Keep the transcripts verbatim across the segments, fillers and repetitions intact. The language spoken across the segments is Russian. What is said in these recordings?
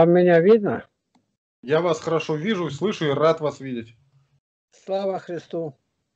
А меня видно? Я вас хорошо вижу, слышу и рад вас видеть. Слава Христу.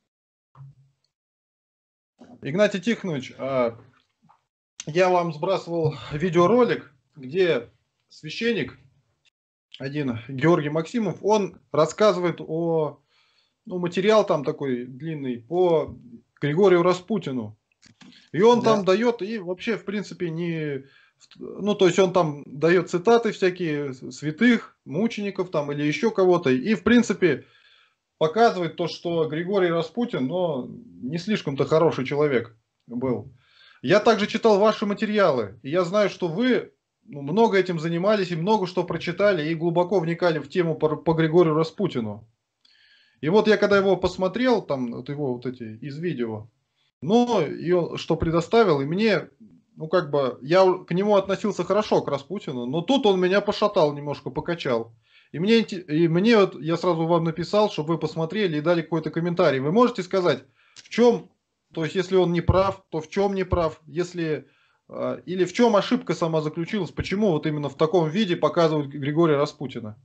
Игнатий Тихонович, а, я вам сбрасывал видеоролик, где священник, один Георгий Максимов, он рассказывает о, ну, материал там такой длинный по Григорию Распутину. И он Да. там дает, и вообще, в принципе, не... Ну, то есть он там дает цитаты всякие святых, мучеников там или еще кого-то. И, в принципе, показывает то, что Григорий Распутин, но не слишком-то хороший человек был. Я также читал ваши материалы, и я знаю, что вы ну, много этим занимались, и много что прочитали, и глубоко вникали в тему по, по Григорию Распутину. И вот я когда его посмотрел, там, вот его вот эти из видео, ну, и он что предоставил, и мне, ну, как бы, я к нему относился хорошо, к Распутину, но тут он меня пошатал немножко, покачал. И мне, и мне вот, я сразу вам написал, чтобы вы посмотрели и дали какой-то комментарий. Вы можете сказать, в чем, то есть, если он не прав, то в чем не прав, если, э, или в чем ошибка сама заключилась, почему вот именно в таком виде показывают Григория Распутина?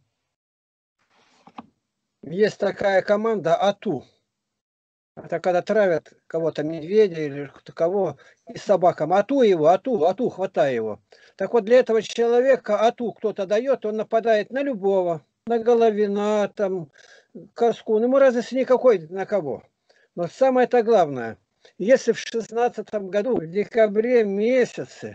Есть такая команда АТУ. Это когда травят кого-то, медведя или кого, и собакам. Ату его, ату, ату, хватай его. Так вот, для этого человека ату кто-то дает, он нападает на любого. На Головина, там, Каскун. Ему разницы никакой на кого. Но самое-то главное, если в шестнадцатом году, в декабре месяце,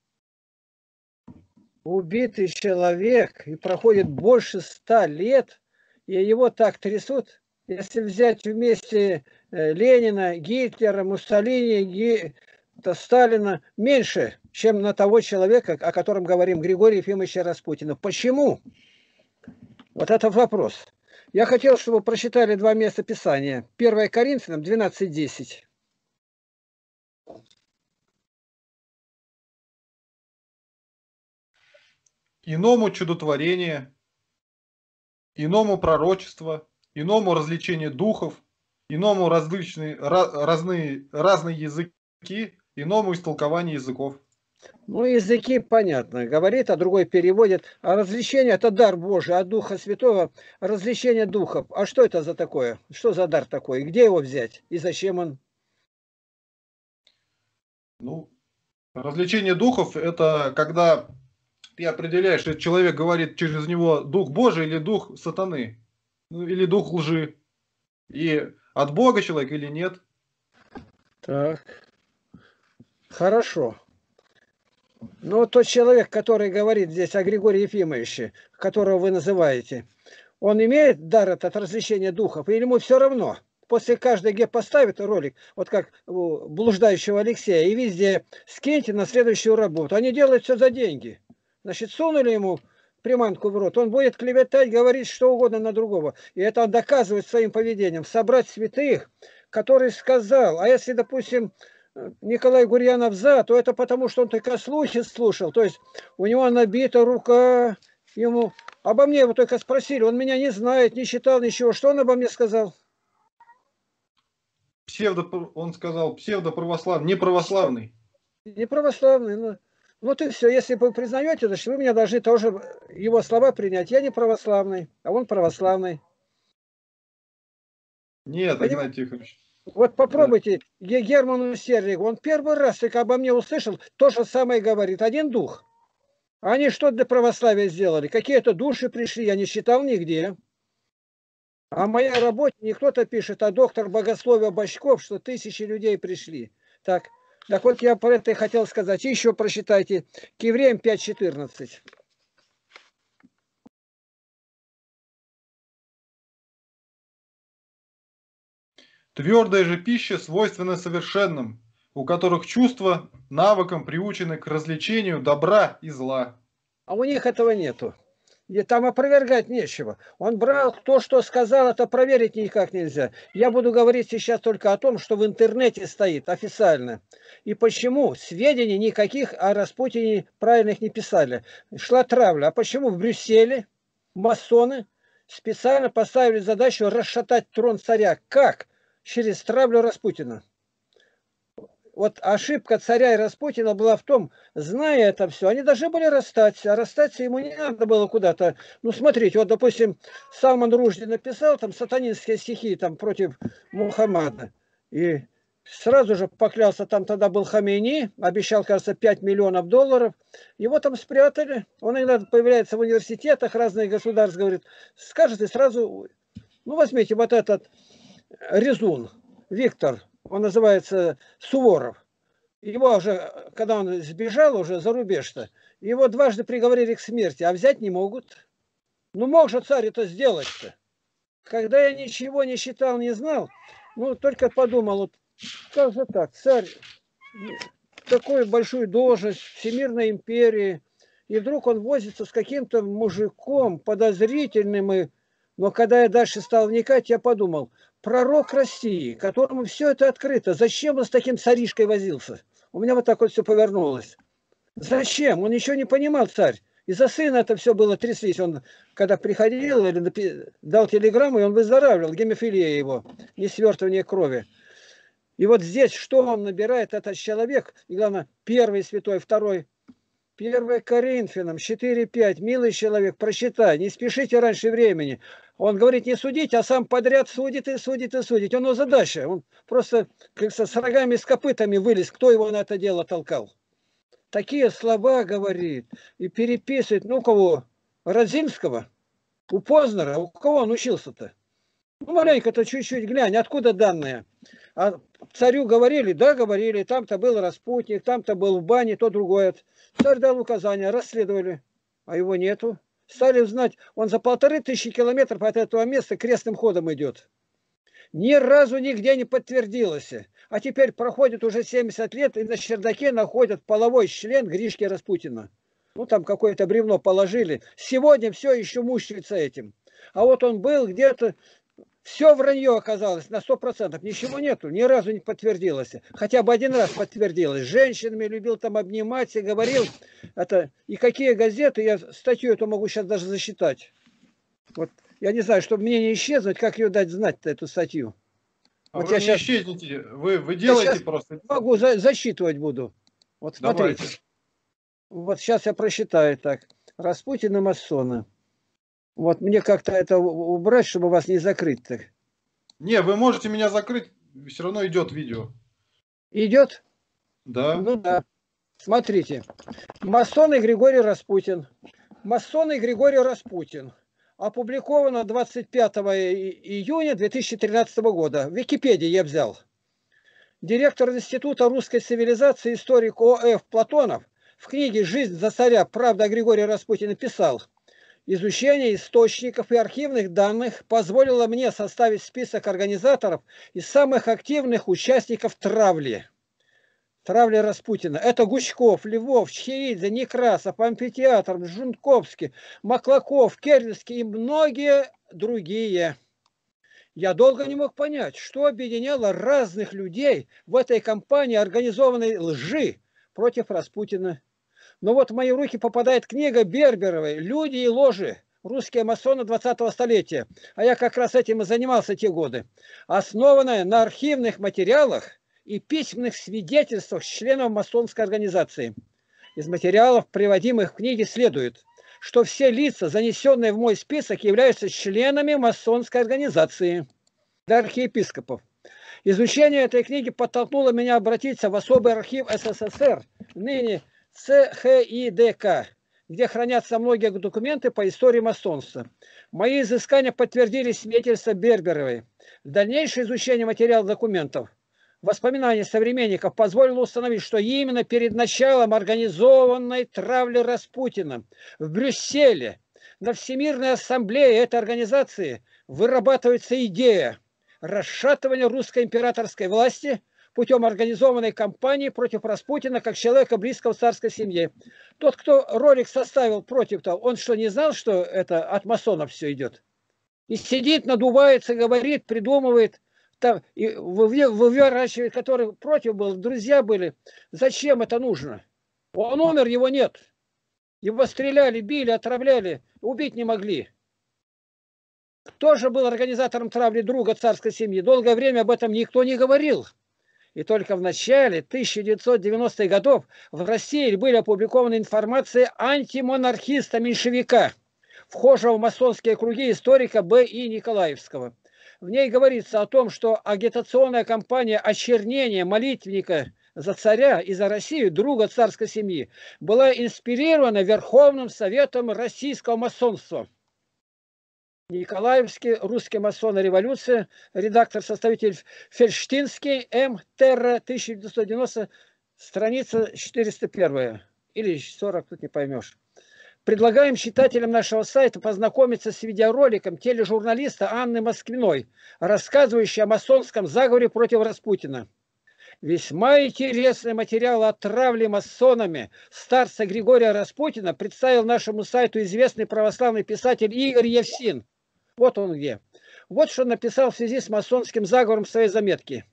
убитый человек, и проходит больше ста лет, и его так трясут, если взять вместе Ленина, Гитлера, Муссолини, Ги... Сталина, меньше, чем на того человека, о котором говорим, Григория Ефимовича Распутина. Почему? Вот это вопрос. Я хотел, чтобы вы прочитали два места Писания. первое Коринфянам двенадцать десять. Иному чудотворение, иному пророчество, иному развлечение духов, иному различные, разные, разные языки, иному истолкование языков. Ну, языки понятно, говорит, а другой переводит. А развлечение – это дар Божий, от Духа Святого, развлечение духов. А что это за такое? Что за дар такой? Где его взять? И зачем он? Ну, развлечение духов – это когда ты определяешь, что человек говорит через него дух Божий или дух сатаны, ну, или дух лжи. И от Бога человек или нет. Так, хорошо. Но тот человек, который говорит здесь о Григории Ефимовиче, которого вы называете, он имеет дар этот развлечения духов, или ему все равно? После каждой, где поставит ролик, вот как у блуждающего Алексея, и везде скиньте на следующую работу. Они делают все за деньги. Значит, сунули ему приманку в рот, он будет клеветать, говорить что угодно на другого. И это он доказывает своим поведением. Собрать святых, который сказал, а если, допустим, Николай Гурьянов за, то это потому, что он только слухи слушал. То есть у него набита рука, ему... Обо мне его только спросили, он меня не знает, не читал ничего. Что он обо мне сказал? Псевдо, он сказал, псевдоправославный, не православный. Не православный, ну... Вот и все. Если вы признаете, значит, вы меня должны тоже его слова принять. Я не православный, а он православный. Нет, Понимаете? Игнатий Тихонович. Вот попробуйте, Герману Серлику, он первый раз только обо мне услышал, то же самое говорит, один дух. Они что для православия сделали? Какие-то души пришли, я не читал нигде. А в моей работе не кто-то пишет, а доктор богословия Бочков, что тысячи людей пришли. Так, так вот я про это и хотел сказать. И еще прочитайте к Евреям пять четырнадцать. Твердая же пища свойственна совершенным, у которых чувства навыком приучены к развлечению добра и зла. А у них этого нету. И там опровергать нечего. Он брал то, что сказал, это проверить никак нельзя. Я буду говорить сейчас только о том, что в интернете стоит официально. И почему сведений никаких о Распутине правильных не писали. Шла травля. А почему в Брюсселе масоны специально поставили задачу расшатать трон царя? Как? Через травлю Распутина. вот ошибка царя и Распутина была в том, зная это все, они должны были расстаться, а расстаться ему не надо было куда-то. Ну, смотрите, вот, допустим, Салман Ружди написал там сатанинские стихи там против Мухаммада, и сразу же поклялся, там тогда был Хамейни, обещал, кажется, пять миллионов долларов, его там спрятали, он иногда появляется в университетах разных государств, говорит, скажет и сразу, ну, возьмите вот этот Резун, Виктор, он называется Суворов. Его уже, когда он сбежал уже за рубеж-то, его дважды приговорили к смерти, а взять не могут. Ну мог же царь это сделать-то. Когда я ничего не считал, не знал, ну только подумал, вот как же так, царь, такую большую должность, Всемирной империи, и вдруг он возится с каким-то мужиком подозрительным, и... но когда я дальше стал вникать, я подумал, пророк России, которому все это открыто, зачем он с таким царишкой возился? У меня вот так вот все повернулось. Зачем? Он ничего не понимал, царь. Из-за сына это все было, тряслись. Он, когда приходил, или дал телеграмму, и он выздоравливал, гемофилия его, несвертывание крови. И вот здесь, что он набирает, этот человек, и главное, первый святой, второй, первый Коринфянам, четыре пять, милый человек, прочитай, не спешите раньше времени. Он говорит, не судить, а сам подряд судит и судит и судит. Он его задача, он просто как с рогами, с копытами вылез, кто его на это дело толкал. Такие слова говорит и переписывает, ну, у кого? Родзинского, у Познера, у кого он учился-то? Ну, маленько-то чуть-чуть глянь, откуда данные? А царю говорили, да, говорили, там-то был распутник, там-то был в бане, то другое. Царь дал указания, расследовали, а его нету. Стали узнать, он за полторы тысячи километров от этого места крестным ходом идет. Ни разу нигде не подтвердилось. А теперь проходит уже семьдесят лет, и на чердаке находят половой член Гришки Распутина. Ну, там какое-то бревно положили. Сегодня все еще мучается этим. А вот он был где-то... Все вранье оказалось на сто процентов, ничего нету, ни разу не подтвердилось. Хотя бы один раз подтвердилось. С женщинами любил там обнимать и говорил. Это, и какие газеты, я статью эту могу сейчас даже засчитать. Вот, я не знаю, чтобы мне не исчезнуть, как ее дать знать-то, эту статью. А вот вы я не сейчас, исчезните, вы, вы делаете просто... Могу, за, засчитывать буду. Вот смотрите. Давайте. Вот сейчас я просчитаю так. Распутин и масоны. Вот мне как-то это убрать, чтобы вас не закрыть так. Не, вы можете меня закрыть, все равно идет видео. Идет? Да. Ну да. Смотрите. Масон и Григорий Распутин. Масон и Григорий Распутин. Опубликовано двадцать пятого июня две тысячи тринадцатого года. В Википедии я взял. Директор Института русской цивилизации, историк О Ф Платонов в книге «Жизнь за царя. Правда о Григории Распутине» писал: изучение источников и архивных данных позволило мне составить список организаторов и самых активных участников травли. Травли Распутина. Это Гучков, Львов, Чхеидзе, Некрасов, Амфитеатр, Жунковский, Маклаков, Кернельский и многие другие. Я долго не мог понять, что объединяло разных людей в этой кампании организованной лжи против Распутина. Но вот в мои руки попадает книга Берберовой «Люди и ложи. Русские масоны двадцатого столетия». А я как раз этим и занимался те годы. Основанная на архивных материалах и письменных свидетельствах членов масонской организации. Из материалов, приводимых в книге, следует, что все лица, занесенные в мой список, являются членами масонской организации. Для архиепископов. Изучение этой книги подтолкнуло меня обратиться в особый архив С С С Р, ныне Ц Х И Д К, где хранятся многие документы по истории масонства. Мои изыскания подтвердили свидетельства Берберовой. Дальнейшее изучение материалов документов, воспоминаний современников позволило установить, что именно перед началом организованной травли Распутина в Брюсселе на Всемирной ассамблее этой организации вырабатывается идея расшатывания русской императорской власти путем организованной кампании против Распутина как человека, близкого царской семье. Тот, кто ролик составил против-то, он что, не знал, что это от масонов все идет? И сидит, надувается, говорит, придумывает, там, и выворачивает, который против был, друзья были. Зачем это нужно? Он умер, его нет. Его стреляли, били, отравляли, убить не могли. Кто же был организатором травли друга царской семьи? Долгое время об этом никто не говорил. И только в начале тысяча девятьсот девяностых годов в России были опубликованы информации антимонархиста-меньшевика, вхожего в масонские круги историка Б И Николаевского. В ней говорится о том, что агитационная кампания очернения молитвенника за царя и за Россию, друга царской семьи, была инспирирована Верховным Советом российского масонства. Николаевский, русский масон революции, редактор-составитель Фельштинский, М. Терра, тысяча девятьсот девяносто, страница четыреста один. Или сорок, тут не поймешь. Предлагаем читателям нашего сайта познакомиться с видеороликом тележурналиста Анны Москвиной, рассказывающей о масонском заговоре против Распутина. Весьма интересный материал о травле масонами старца Григория Распутина представил нашему сайту известный православный писатель Игорь Евсин. Вот он где. Вот что написал в связи с масонским заговором в своей заметке.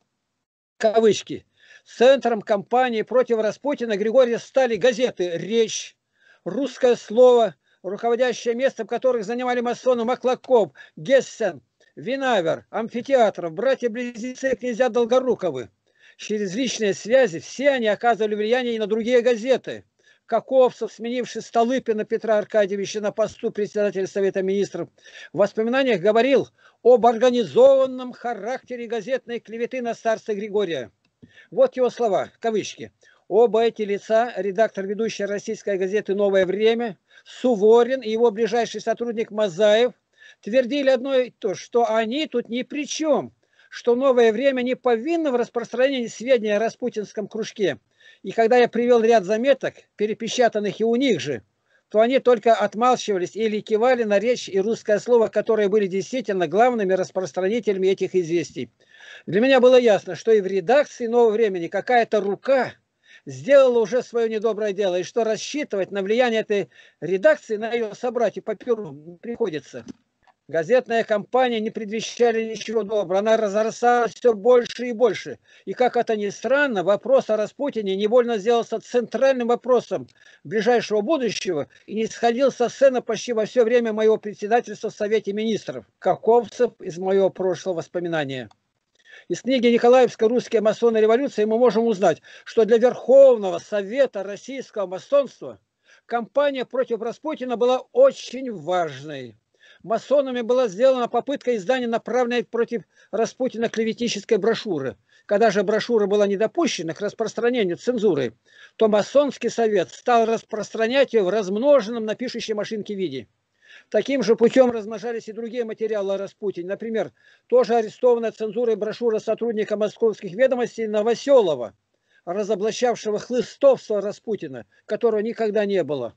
Кавычки. Центром кампании против Распутина Григория стали газеты «Речь», «Русское слово», руководящее место в которых занимали масоны Маклаков, Гессен, Винавер, Амфитеатров, братья-близнецы князья Долгоруковы. Через личные связи все они оказывали влияние и на другие газеты. Каковцев, сменивший Столыпина Петра Аркадьевича на посту председателя Совета Министров, в воспоминаниях говорил об организованном характере газетной клеветы на старца Григория. Вот его слова, кавычки. Оба эти лица, редактор ведущей российской газеты «Новое время», Суворин и его ближайший сотрудник Мазаев, твердили одно и то, что они тут ни при чем, что «Новое время» не повинно в распространении сведений о распутинском кружке. И когда я привел ряд заметок, перепечатанных и у них же, то они только отмалчивались или кивали на речь и русское слово, которые были действительно главными распространителями этих известий. Для меня было ясно, что и в редакции «Нового времени» какая-то рука сделала уже свое недоброе дело, и что рассчитывать на влияние этой редакции на ее собратьев по перу не приходится. Газетная кампания не предвещали ничего доброго, она разрасталась все больше и больше. И, как это ни странно, вопрос о Распутине невольно сделался центральным вопросом ближайшего будущего и не сходил со сцены почти во все время моего председательства в Совете Министров. Каковцев из моего прошлого воспоминания. Из книги Николаевской «Русские масоны революции» мы можем узнать, что для Верховного Совета российского масонства кампания против Распутина была очень важной. Масонами была сделана попытка издания направленной против Распутина клеветнической брошюры. Когда же брошюра была не допущена к распространению цензуры, то масонский совет стал распространять ее в размноженном на пишущей машинке виде. Таким же путем размножались и другие материалы о Распутине. Например, тоже арестованная цензурой брошюра сотрудника московских ведомостей Новоселова, разоблачавшего хлыстовство Распутина, которого никогда не было.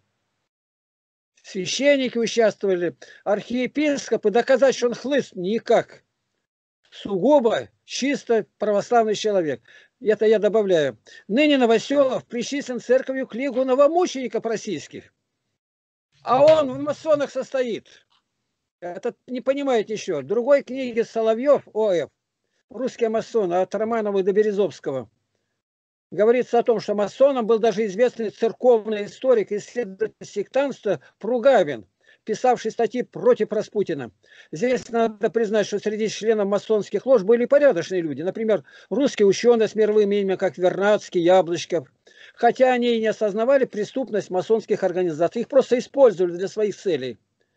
Священники участвовали, архиепископы, доказать, что он хлыст, никак. Сугубо чисто православный человек. Это я добавляю. Ныне Новоселов причислен церковью к лигу новомучеников российских. А он в масонах состоит. Это не понимаете еще. В другой книге Соловьев, О Ф, «Русские масоны» от Романова до Березовского, говорится о том, что масоном был даже известный церковный историк и исследователь сектантства Пругавин, писавший статьи против Распутина. Здесь надо признать, что среди членов масонских лож были порядочные люди. Например, русские ученые с мировым именем, как Вернадский, Яблочков. Хотя они и не осознавали преступность масонских организаций. Их просто использовали для своих целей.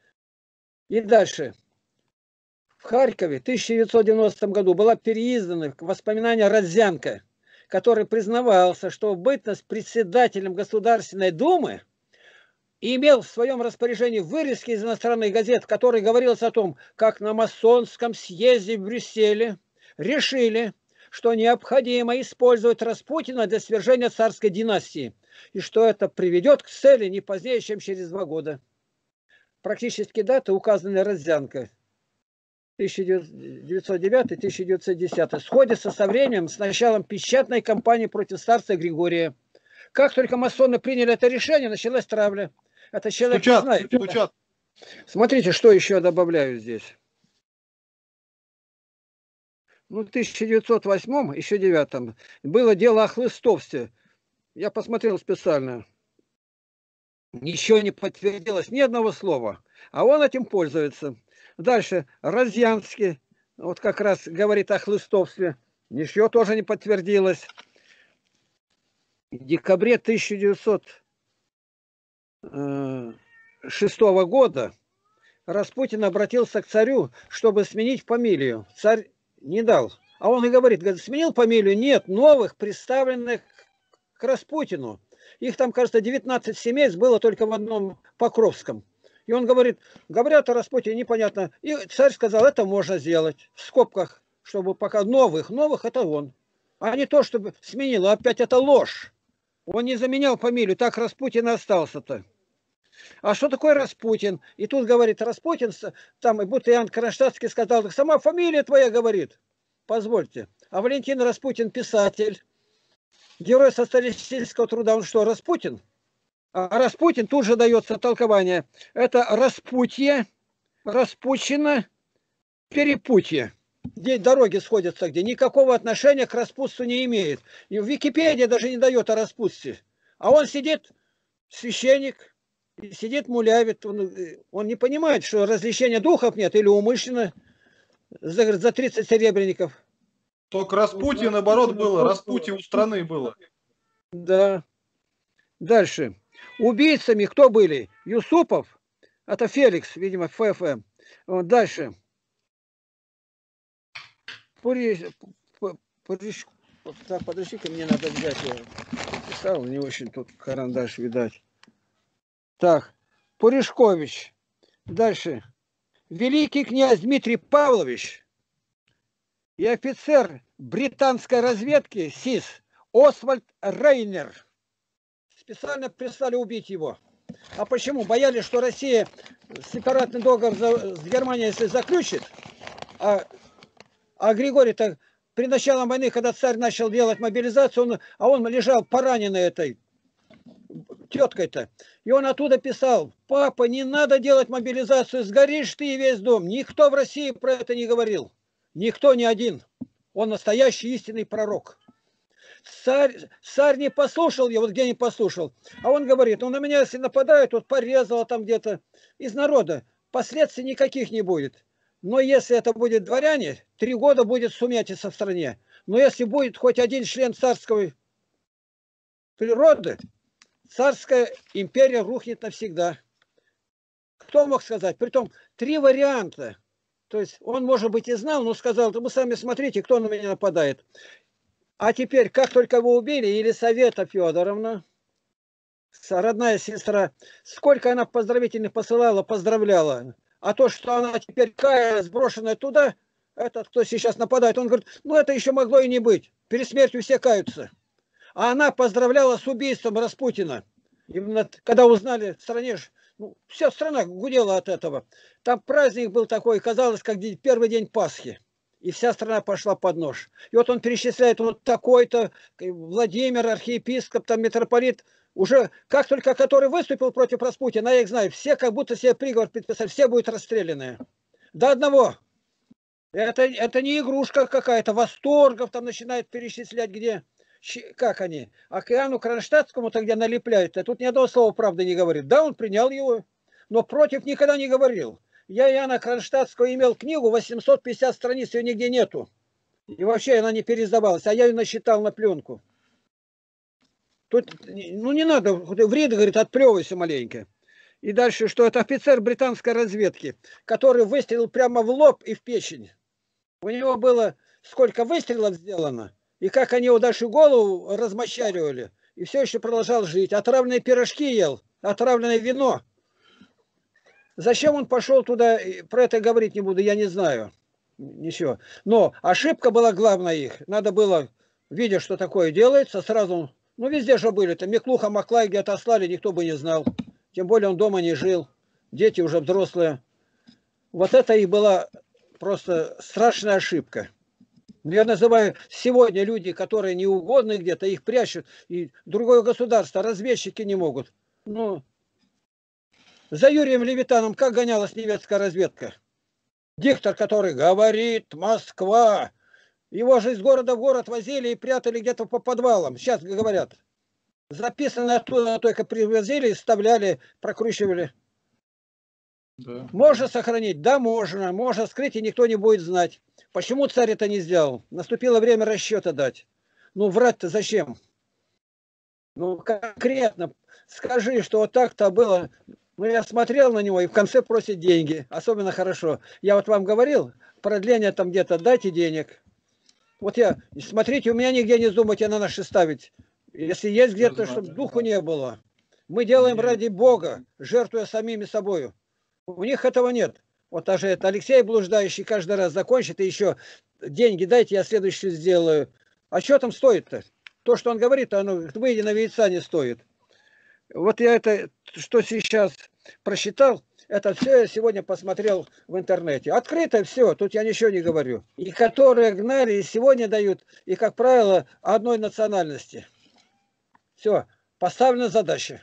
И дальше. В Харькове в тысяча девятьсот девяностом году была переиздана воспоминания Родзянко, который признавался, что в бытность председателем Государственной Думы имел в своем распоряжении вырезки из иностранных газет, в которых говорилось о том, как на масонском съезде в Брюсселе решили, что необходимо использовать Распутина для свержения царской династии, и что это приведет к цели не позднее, чем через два года. Практически даты указаны Родзянко. тысяча девятьсот девятый — тысяча девятьсот десятый, сходится со временем, с началом печатной кампании против старца Григория. Как только масоны приняли это решение, началась травля. Это человек стучат, не знает. Стучат. Смотрите, что еще добавляю здесь. Ну, в тысяча девятьсот восьмом, еще девятом, было дело о хлыстовстве. Я посмотрел специально. Ничего не подтвердилось, ни одного слова. А он этим пользуется. Дальше, Розьянский, вот как раз говорит о хлыстовстве. Ничего тоже не подтвердилось. В декабре тысяча девятьсот шестого года Распутин обратился к царю, чтобы сменить фамилию. Царь не дал. А он и говорит, говорит, сменил фамилию? Нет, новых, представленных к Распутину. Их там, кажется, девятнадцать семейств было только в одном Покровском. И он говорит, говорят о Распутине, непонятно. И царь сказал, это можно сделать. В скобках, чтобы пока новых, новых это он. А не то, чтобы сменил, а опять это ложь. Он не заменял фамилию, так Распутин остался-то. А что такое Распутин? И тут говорит, Распутин, там, и будто Иоанн Кронштадтский сказал, так сама фамилия твоя, говорит. Позвольте. А Валентин Распутин писатель, герой социалистического труда, он что, Распутин? А Распутин тут же дается толкование. Это распутье, распущено, перепутье. Где дороги сходятся, где никакого отношения к распутству не имеет. И в Википедии даже не дает о распутстве. А он сидит, священник, сидит мулявит. Он, он не понимает, что развлечения духов нет или умышленно за, за тридцать серебряников. Только Распутин, наоборот, было. Распутин у страны было. Да. Дальше. Убийцами кто были? Юсупов. Это Феликс, видимо, ФФ. Вот дальше. Пуриш... Пуриш... Так, подожди-ка, мне надо взять его. Писал, не очень тут карандаш, видать. Так, Пуришкович. Дальше. Великий князь Дмитрий Павлович и офицер британской разведки СИС Освальд Рейнер специально прислали убить его. А почему? Боялись, что Россия сепаратный договор с Германией если заключит, а, а Григорий-то при начале войны, когда царь начал делать мобилизацию, он, а он лежал пораненный этой теткой-то. И он оттуда писал, папа, не надо делать мобилизацию, сгоришь ты и весь дом. Никто в России про это не говорил. Никто, ни один. Он настоящий истинный пророк. Царь, царь не послушал его, вот где не послушал. А он говорит, ну на меня если нападают, вот порезало там где-то из народа, последствий никаких не будет. Но если это будет дворяне, три года будет сумятица в стране. Но если будет хоть один член царской природы, царская империя рухнет навсегда. Кто мог сказать? Притом три варианта. То есть он, может быть, и знал, но сказал, вы сами смотрите, кто на меня нападает. А теперь, как только его убили, Елисавета Федоровна, родная сестра, сколько она поздравительных посылала, поздравляла. А то, что она теперь кая, сброшенная туда, этот, кто сейчас нападает, он говорит, ну это еще могло и не быть. Перед смертью все каются. А она поздравляла с убийством Распутина. Именно когда узнали в стране, ну, вся страна гудела от этого. Там праздник был такой, казалось, как первый день Пасхи. И вся страна пошла под нож. И вот он перечисляет, вот такой-то Владимир, архиепископ, там митрополит, уже как только который выступил против Распутина, я их знаю, все как будто себе приговор подписали, все будут расстреляны. До одного. Это, это не игрушка какая-то, восторгов там начинает перечислять, где, как они. А к Иоанну Кронштадтскому-то где налепляют, а тут ни одного слова правды не говорит. Да, он принял его, но против никогда не говорил. Я Иоанна Кронштадтского имел книгу, восемьсот пятьдесят страниц, ее нигде нету. И вообще она не переиздавалась, а я ее насчитал на пленку. Тут, ну не надо, вред, говорит, отплевывайся маленько. И дальше, что это офицер британской разведки, который выстрелил прямо в лоб и в печень. У него было сколько выстрелов сделано, и как они его дальше голову размочаривали. И все еще продолжал жить. Отравленные пирожки ел, отравленное вино. Зачем он пошел туда, про это говорить не буду, я не знаю. Ничего. Но ошибка была главная их. Надо было, видя, что такое делается, сразу... Ну, везде же были-то. Миклуха, Маклай отослали, никто бы не знал. Тем более он дома не жил. Дети уже взрослые. Вот это и была просто страшная ошибка. Я называю сегодня люди, которые неугодны где-то, их прячут. И другое государство, разведчики не могут. Ну... За Юрием Левитаном как гонялась немецкая разведка? Диктор, который говорит Москва. Его же из города в город возили и прятали где-то по подвалам. Сейчас говорят. Записано оттуда, только привозили, вставляли, прокручивали. Да. Можно сохранить? Да, можно. Можно скрыть, и никто не будет знать. Почему царь это не сделал? Наступило время расчета дать. Ну, врать-то зачем? Ну, конкретно скажи, что вот так-то было. Ну, я смотрел на него, и в конце просит деньги. Особенно хорошо. Я вот вам говорил, продление там где-то, дайте денег. Вот я, смотрите, у меня нигде не думайте на наши ставить. Если есть где-то, чтобы духу не было. Мы делаем ради Бога, жертвуя самими собою. У них этого нет. Вот даже это Алексей блуждающий каждый раз закончит, и еще деньги дайте, я следующий сделаю. А что там стоит-то? То, что он говорит, оно выйди на яйца не стоит. Вот я это, что сейчас прочитал, это все я сегодня посмотрел в интернете. Открыто все, тут я ничего не говорю. И которые гнали, и сегодня дают, и, как правило, одной национальности. Все, поставлена задача.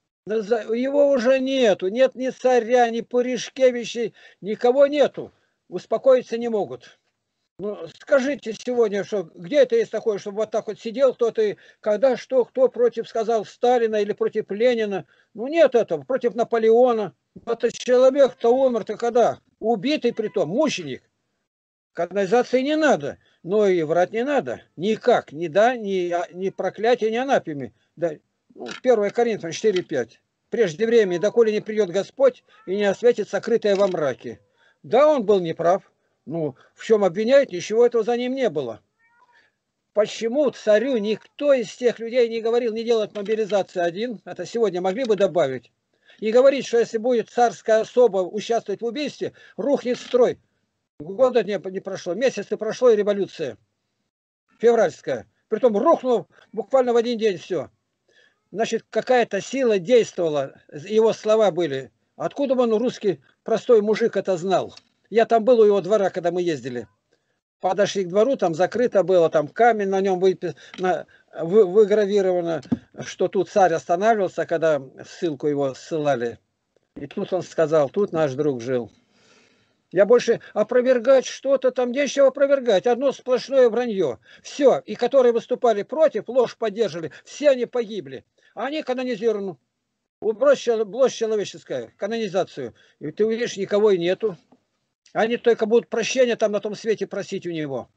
Его уже нету, нет ни царя, ни Пуришкевичей, никого нету. Успокоиться не могут. Ну, скажите сегодня, что где это есть такое, чтобы вот так вот сидел кто-то, и когда что, кто против сказал Сталина или против Ленина. Ну нет этого, против Наполеона. Этот человек-то умер-то когда? Убитый притом, мученик. Канонизации не надо, но и врать не надо. Никак, ни да, ни, ни проклятия, ни анафеме. Да. Ну, первое Коринфянам четыре пять. Прежде времени, доколе не придет Господь и не осветит сокрытое во мраке. Да, он был неправ. Ну, в чем обвиняют, ничего этого за ним не было. Почему царю никто из тех людей не говорил не делать мобилизацию один? Это сегодня могли бы добавить. И говорить, что если будет царская особа участвовать в убийстве, рухнет строй. Года не, не прошло, месяц и прошло, и революция. Февральская. Притом рухнул буквально в один день все. Значит, какая-то сила действовала, его слова были. Откуда он, русский простой мужик, это знал? Я там был у его двора, когда мы ездили. Подошли к двору, там закрыто было, там камень на нем выпис... на... вы... выгравировано, что тут царь останавливался, когда ссылку его ссылали. И тут он сказал, тут наш друг жил. Я больше опровергать что-то там, нечего опровергать. Одно сплошное вранье. Все. И которые выступали против, ложь поддерживали, все они погибли. А они канонизированы. Убрось человеческая канонизацию. И ты увидишь, никого и нету. Они только будут прощения там на том свете просить у него.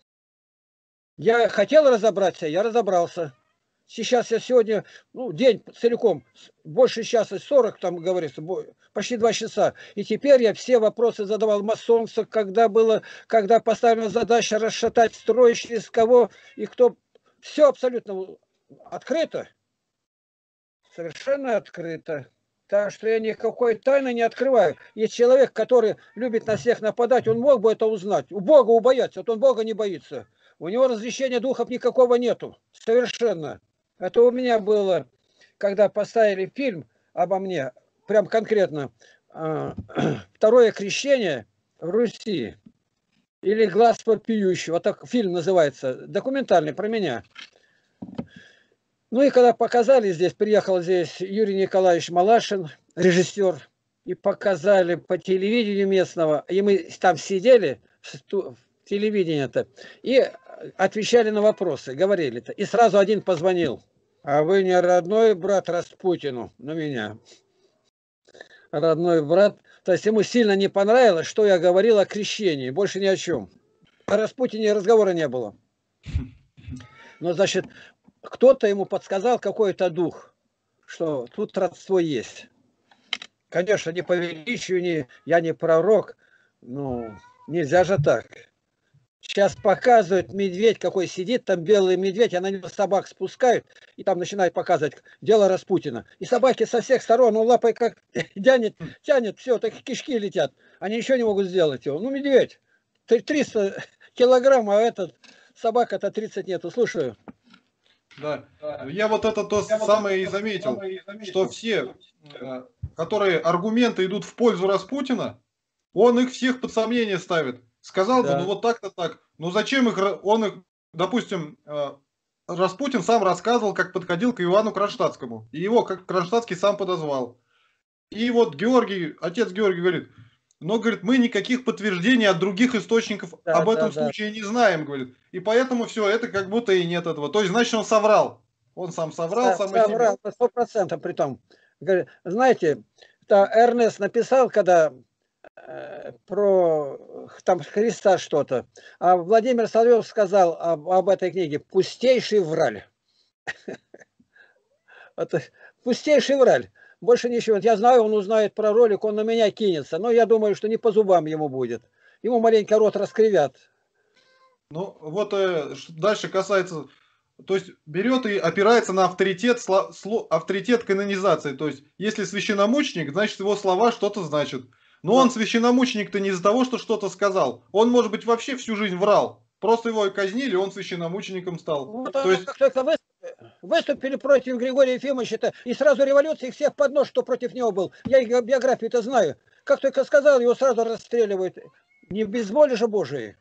Я хотел разобраться, я разобрался. Сейчас я сегодня, ну, день целиком, больше часа, сорок там говорится, почти два часа. И теперь я все вопросы задавал масонцам, когда было, когда поставлена задача расшатать строй, через кого и кто. Все абсолютно открыто. Совершенно открыто. Так что я никакой тайны не открываю. Есть человек, который любит на всех нападать, он мог бы это узнать. У Бога убояться, вот он Бога не боится. У него различения духов никакого нету. Совершенно. Это у меня было, когда поставили фильм обо мне, прям конкретно, второе крещение в Руси. Или глаз вопиющий. Вот так фильм называется. Документальный про меня. Ну и когда показали здесь, приехал здесь Юрий Николаевич Малашин, режиссер, и показали по телевидению местного, и мы там сидели, в телевидении-то, и отвечали на вопросы, говорили-то. И сразу один позвонил. А вы не родной брат Распутину? На меня. Родной брат. То есть ему сильно не понравилось, что я говорил о крещении. Больше ни о чем. О Распутине разговора не было. Но, значит, кто-то ему подсказал, какой-то дух, что тут родство есть. Конечно, не по величию, не, я не пророк, ну, нельзя же так. Сейчас показывают медведь, какой сидит, там белый медведь, а на него собак спускают, и там начинают показывать дело Распутина. И собаки со всех сторон, он лапой как тянет, тянет, все, так кишки летят. Они ничего не могут сделать его. Ну, медведь, триста килограмм, а этот, собака-то тридцать нету. Слушаю. Да. Я вот это то Я самое вот и заметил, самое и заметил, что все, которые аргументы идут в пользу Распутина, он их всех под сомнение ставит. Сказал да. бы, ну вот так-то так. Ну зачем их, он их, допустим, Распутин сам рассказывал, как подходил к Иоанну Кронштадтскому. И его как Кронштадтский сам подозвал. И вот Георгий, отец Георгий говорит, но, говорит, мы никаких подтверждений от других источников да, об этом да, случае да. не знаем, говорит. И поэтому все, это как будто и нет этого. То есть, значит, он соврал. Он сам соврал, сам соврал, сто процентов при том. Знаете, Да, Эрнест написал, когда э, про там Христа что-то, а Владимир Соловьев сказал об, об этой книге «Пустейший враль». Это пустейший враль. Больше ничего. Я знаю, он узнает про ролик, он на меня кинется. Но я думаю, что не по зубам ему будет. Ему маленько рот раскривят. Ну, вот э, ш- дальше касается, то есть берет и опирается на авторитет, сла- сло- авторитет канонизации. То есть, если священномученик, значит его слова что-то значат. Но он Но священномученик-то не из-за того, что что-то сказал. Он, может быть, вообще всю жизнь врал. Просто его и казнили, он священномучеником стал. вот То оно, есть, как только выступили, выступили против Григория Ефимовича, и сразу революция, их всех под нож, что против него был. Я его биографию-то знаю. Как только сказал, его сразу расстреливают. Не без воли же Божией.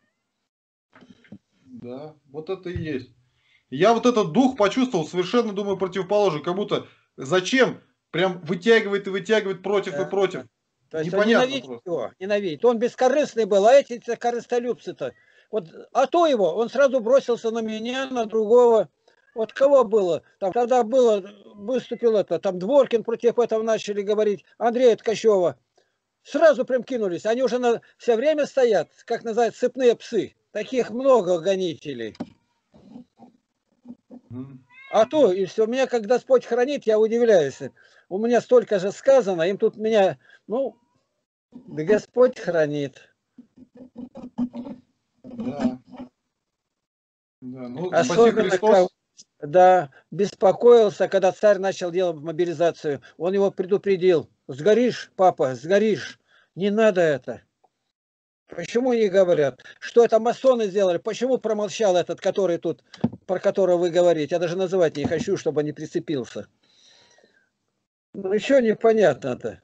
да, вот это и есть. Я вот этот дух почувствовал совершенно, думаю, противоположный. Как будто зачем прям вытягивает и вытягивает против и Да, против. да. То есть он Непонятно ненавидит просто. его, ненавидит. Он бескорыстный был, а эти корыстолюбцы-то. Вот, а то его, он сразу бросился на меня, на другого. Вот кого было? Там тогда было, выступил это, там Дворкин против этого начали говорить, Андрея Ткачева. Сразу прям кинулись. Они уже на, все время стоят, как называют, цепные псы. Таких много гонителей. Мгм. А то, и все, меня как Господь хранит, я удивляюсь. У меня столько же сказано, им тут меня, ну, да Господь хранит. Да, да. Ну, спаси Особенно, как, Христос. да, беспокоился, когда царь начал делать мобилизацию. Он его предупредил. Сгоришь, папа, сгоришь. Не надо это. Почему не говорят? Что это масоны сделали? Почему промолчал этот, который тут, про которого вы говорите? Я даже называть не хочу, чтобы не прицепился. Ну, еще непонятно-то.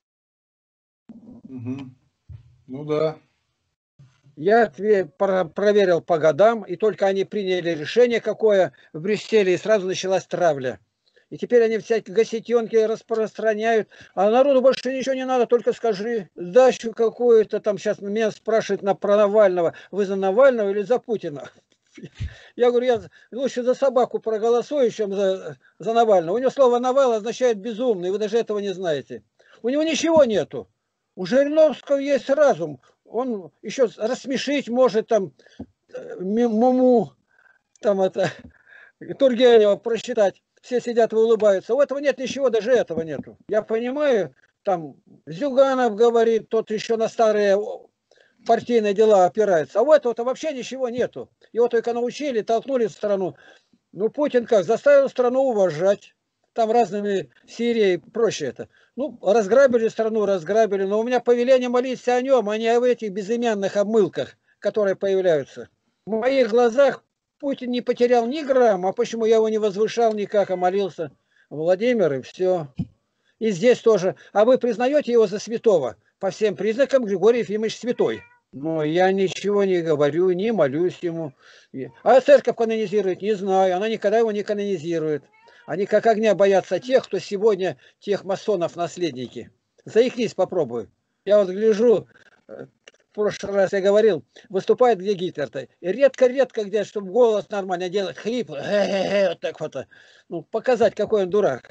Мгм. Ну да. Я отве- про- проверил по годам, и только они приняли решение какое в Брюсселе, и сразу началась травля. И теперь они всякие гасетенки распространяют, а народу больше ничего не надо, только скажи сдачу какую-то, там сейчас меня спрашивают на про Навального, вы за Навального или за Путина? Я говорю, я лучше за собаку проголосую, чем за, за Навального. У него слово Навал означает безумный, вы даже этого не знаете. У него ничего нету. У Жириновского есть разум. Он еще рассмешить может там э, Муму, там это, Тургенева просчитать. Все сидят и улыбаются. У этого нет ничего, даже этого нету. Я понимаю, там Зюганов говорит, тот еще на старые партийные дела опирается. А у этого-то вообще ничего нету. Его только научили, толкнули в страну. Ну, Путин как? Заставил страну уважать. Там разными Сирией проще это. Ну, разграбили страну, разграбили. Но у меня повеление молиться о нем, а не о этих безымянных обмылках, которые появляются. В моих глазах Путин не потерял ни грамма. А почему я его не возвышал никак, а молился? Владимир, и все. И здесь тоже. А вы признаете его за святого? По всем признакам Григорий Ефимович святой. Но я ничего не говорю, не молюсь ему. А церковь канонизирует? Не знаю. Она никогда его не канонизирует. Они как огня боятся тех, кто сегодня тех масонов наследники. Заикнись, попробуй. Я вот гляжу, э, в прошлый раз я говорил, выступает где Гитлер-то. И редко-редко где, чтобы голос нормально делать, хрипло, вот так вот. Ну, показать, какой он дурак.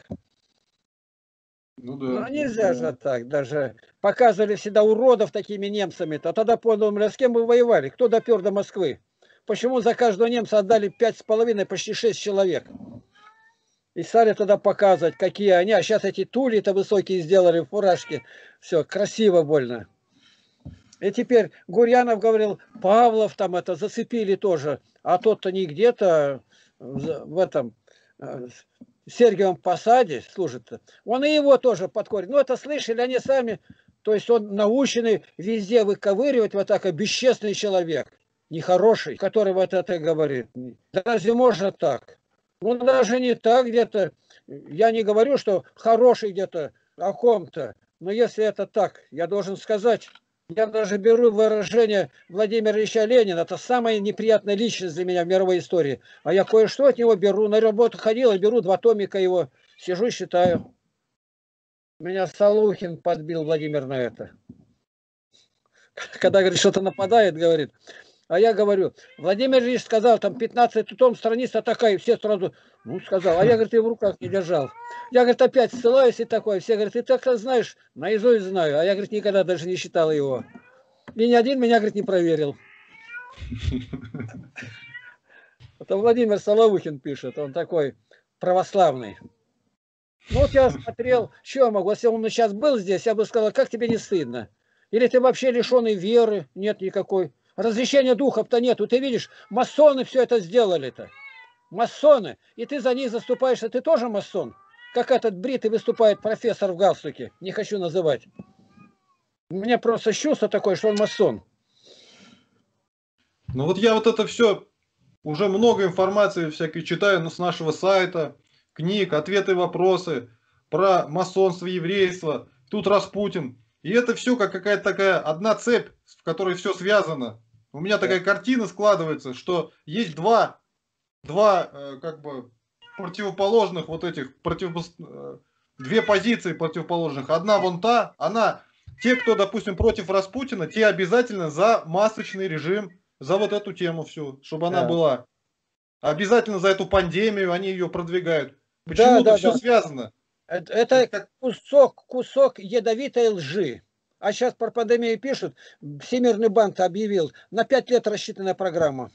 Ну Ну, да. нельзя же так даже. Показывали всегда уродов такими немцами-то. А тогда подумали, а с кем вы воевали? Кто допер до Москвы? Почему за каждого немца отдали пять с половиной, почти шесть человек? И стали тогда показывать, какие они. А сейчас эти тули-то высокие сделали в фуражке. Все, красиво больно. И теперь Гурьянов говорил, Павлов там это зацепили тоже. А тот-то не где-то в этом э, Сергиевом Посаде служит. Он и его тоже подкорит. Ну, это слышали они сами. То есть он наученный везде выковыривать вот так, а бесчестный человек. Нехороший, который вот это говорит. Да разве можно так? Ну, даже не так где-то. Я не говорю, что хороший где-то о ком-то. Но если это так, я должен сказать, я даже беру выражение Владимира Ильича Ленина. Это самая неприятная личность для меня в мировой истории. А я кое-что от него беру. На работу ходил и беру два томика его. Сижу, считаю. Меня Салухин подбил, Владимир, на это. Когда, говорит, что-то нападает, говорит, А я говорю, Владимир Ильич сказал, там пятнадцать том, страница такая, и все сразу, ну, сказал. А я, говорит, и в руках не держал. Я, говорит, опять ссылаюсь и такое. Все говорят, ты так-то знаешь, наизусть знаю. А я, говорит, никогда даже не читал его. И ни один меня, говорит, не проверил. Это Владимир Соловухин пишет, он такой православный. Ну вот я смотрел, что я могу, если он сейчас был здесь, я бы сказал, как тебе не стыдно? Или ты вообще лишенный веры? Нет никакой. Разрешения духов-то нету. Ты видишь, масоны все это сделали-то. Масоны. И ты за них заступаешься, ты тоже масон. Как этот бритый выступает профессор в галстуке. Не хочу называть. У меня просто чувство такое, что он масон. Ну вот я вот это все, уже много информации всякой читаю, ну, с нашего сайта, книг, ответы, вопросы про масонство, еврейство. Тут Распутин. И это все как какая-то такая одна цепь, в которой все связано. У меня такая картина складывается, что есть два, два э, как бы противоположных вот этих, против, э, две позиции противоположных. Одна вон та, она, те, кто, допустим, против Распутина, те обязательно за масочный режим, за вот эту тему всю, чтобы она Да. была. Обязательно за эту пандемию они ее продвигают. Да, Почему-то да, все да. связано. Это, Это это как... кусок, кусок ядовитой лжи. А сейчас про пандемию пишут, Всемирный банк объявил, на пять лет рассчитанная программа.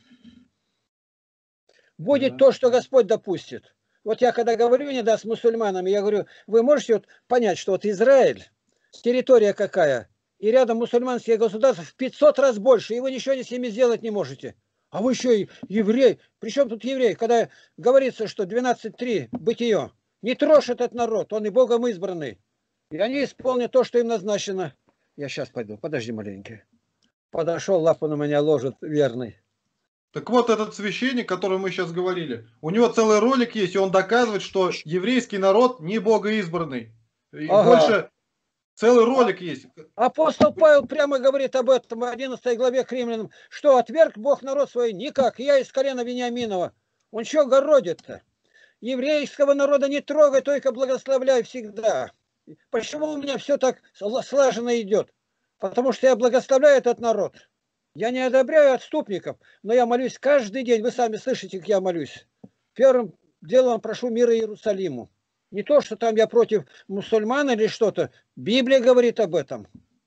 Будет Да. то, что Господь допустит. Вот я когда говорю иногда с мусульманами, я говорю, вы можете вот понять, что вот Израиль, территория какая, и рядом мусульманские государства в пятьсот раз больше, и вы ничего с ними сделать не можете. А вы еще и еврей. Причем тут еврей? Когда говорится, что двенадцать три бытие, не трожь этот народ, он и Богом избранный. И они исполнят то, что им назначено. Я сейчас пойду, подожди маленький. Подошел, лапу на меня ложит верный. Так вот, этот священник, о котором мы сейчас говорили, у него целый ролик есть, и он доказывает, что еврейский народ не богоизбранный. И Ага. больше целый ролик а, есть. Апостол Павел прямо говорит об этом в одиннадцатой главе к римлянам, что отверг Бог народ свой никак. Я из колена Вениаминова. Он что городит-то? Еврейского народа не трогай, только благословляй всегда. Почему у меня все так слаженно идет? Потому что я благословляю этот народ. Я не одобряю отступников, но я молюсь каждый день. Вы сами слышите, как я молюсь. Первым делом прошу мира Иерусалиму. Не то, что там я против мусульман или что-то. Библия говорит об этом.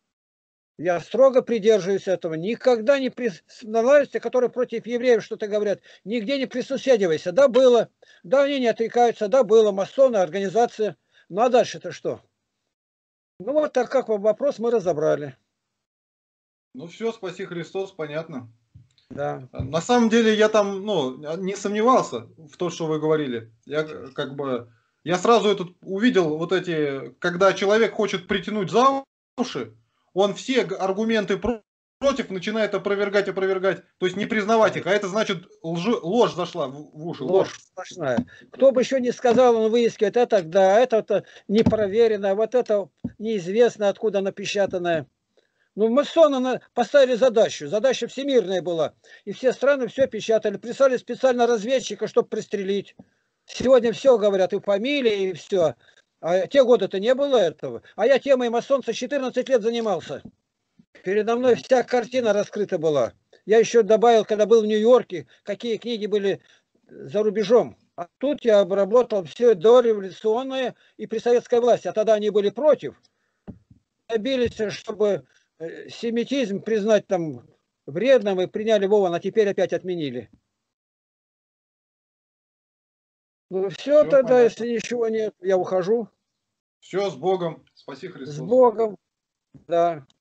Я строго придерживаюсь этого. Никогда не признавайся, которые против евреев что-то говорят. Нигде не присоседивайся. Да, было. Да, они не отрекаются. Да, было. Масоны, организация. Ну, а дальше-то что? Ну, вот так как вопрос мы разобрали. Ну, все, спаси Христос, понятно. Да. На самом деле, я там, ну, не сомневался в том, что вы говорили. Я как бы... Я сразу этот увидел вот эти... Когда человек хочет притянуть за уши, он все аргументы против начинает опровергать, опровергать, то есть не признавать их, а это значит лжи, ложь зашла в, в уши. Ложь сплошная. Кто бы еще не сказал, он выискивает это, да, это непроверенное, вот это неизвестно, откуда напечатанное. Ну, масоны поставили задачу, задача всемирная была, и все страны все печатали, прислали специально разведчика, чтобы пристрелить. Сегодня все говорят, и фамилии, и все. А те годы-то не было этого. А я темой масонца четырнадцать лет занимался. Передо мной вся картина раскрыта была. Я еще добавил, когда был в Нью-Йорке, какие книги были за рубежом. А тут я обработал все дореволюционное и при советской власти. А тогда они были против. Добились, чтобы семитизм признать там вредным и приняли Вован, а теперь опять отменили. Ну все, все тогда, понятно. Если ничего нет, я ухожу. Все, с Богом. Спаси Христос. С Богом, да.